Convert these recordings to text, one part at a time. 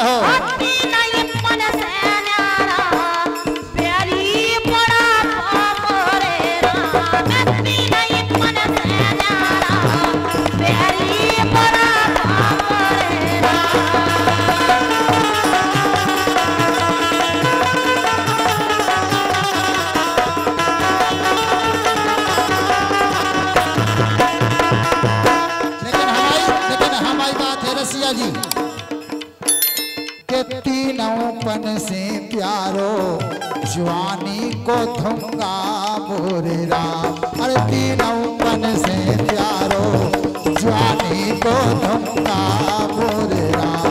तीनों से प्यारो जवानी को धूंगा मोरे राम। अरे तीनों से प्यारो जवानी को धूंगा मोरे राम।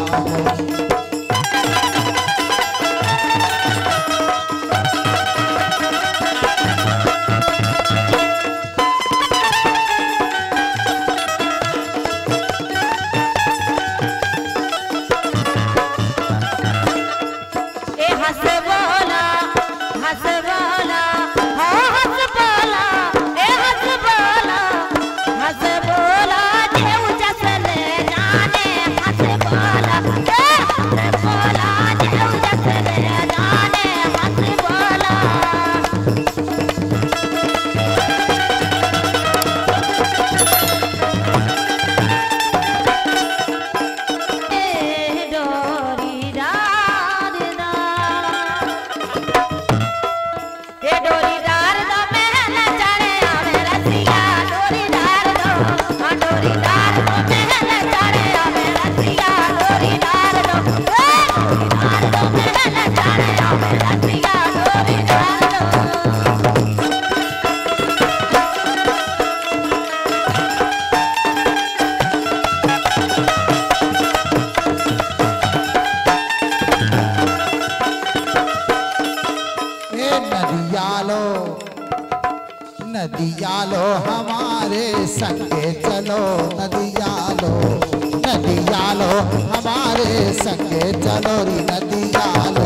नदिया लो हमारे संगे चलो, नदिया लो हमारे संगे चलो री नदिया लो।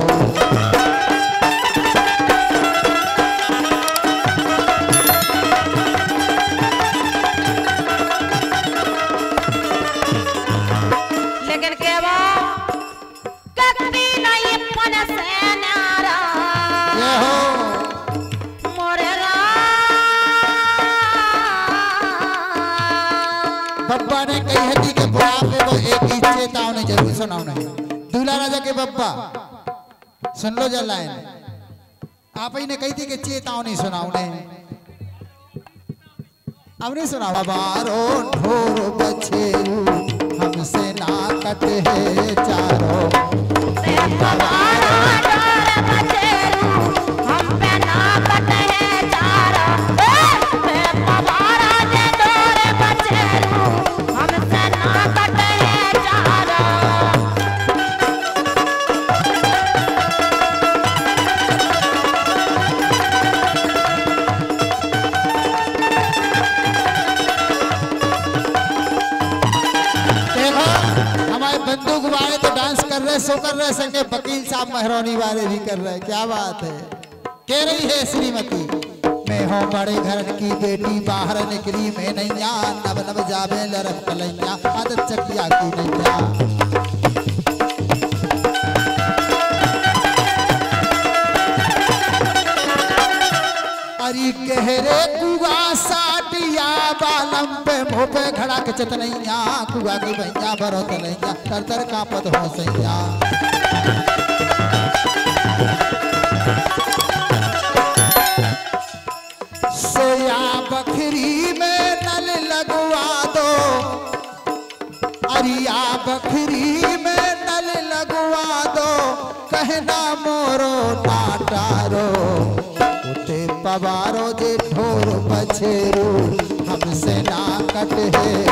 लेकिन के वो कभी नहीं पन से नारा ये हो बब्बा ने कही हती के बुढ़ापे को एक ही चेतावनी जरूर सुनाऊं। दूल्हा राजा के बब्बा सुन लो जल लाइन, आप ही ने कही थी कि चेतावनी सुनाऊं। अब नहीं सुना। बारो ढोर बछेरू हमसे ना कट है चारों, बारो ढोर बछेरू हम पे ना कट है चारों। बंदूक वाले तो डांस कर रहे, सो कर रहे संगे वकील साहब मेहरौनी वाले भी कर रहे। क्या बात है। कह रही है श्रीमती, मैं हूँ बड़े घर की बेटी, बाहर निकली मैं नैया, नब नब जावे लरब कलैया, आदत चकिया की नैया। अरे कहरे कुआ साटिया बालम पे मुँह पे खड़ा के चतनैया, कुआ की भैया भरो तलैया, तर तर कांपत हो सैया। सोया बखरी में नल लगवा दो, अरिया बखरी में नल लगवा दो, कहना मोरो नाटारो पवारो जे ढोर बछेरू हमसे ना कट है